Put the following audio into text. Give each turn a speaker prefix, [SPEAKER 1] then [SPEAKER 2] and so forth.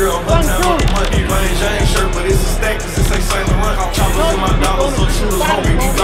[SPEAKER 1] girl, her time on the money. Plain Jane shirt, but it's a stack, cause this ain't Saint Laurent. Choppers in my dollars, so shooters hungry.